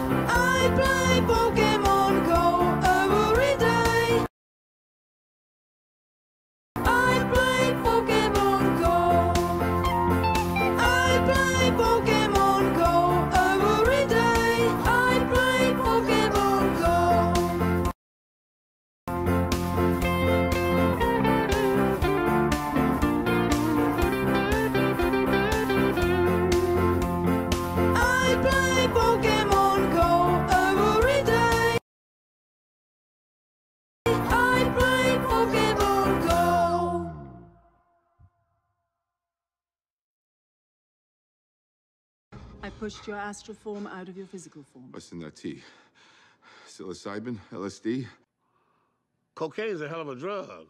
I play Pokemon Go every day. I play Pokemon Go. I play Pokemon Go every day. I play Pokemon Go. I play Pokemon Go every day. I play Pokemon Go. I pushed your astral form out of your physical form. What's in that tea? Psilocybin? LSD? Cocaine's a hell of a drug.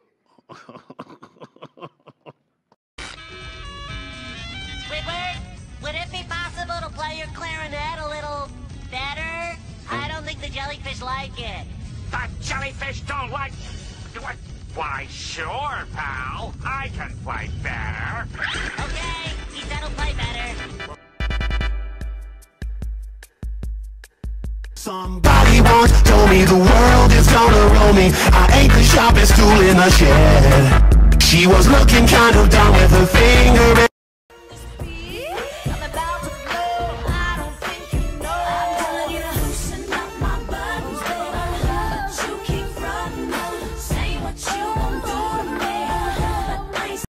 Squidward, would it be possible to play your clarinet a little better? I don't think the jellyfish like it. The jellyfish don't like... What? Why, sure, pal. I can play better. Okay, he said he'll play better. Somebody once told me the world is gonna roll me. I ain't the sharpest tool in the shed. She was looking kind of dumb with her finger